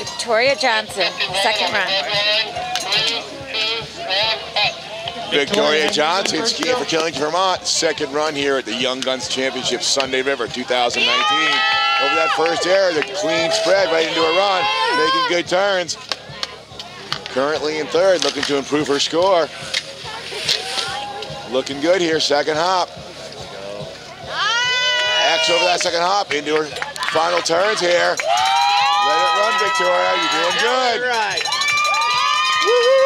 Victoria Johnson, second run. Victoria Johnson skiing for Killington, Vermont. Second run here at the Young Guns Championship Sunday River 2019. Over that first air, the clean spread right into a run, making good turns. Currently in third, looking to improve her score. Looking good here, second hop. X over that second hop into her final turns here. Let it run, Victoria, you're doing good. Right. Woo-hoo.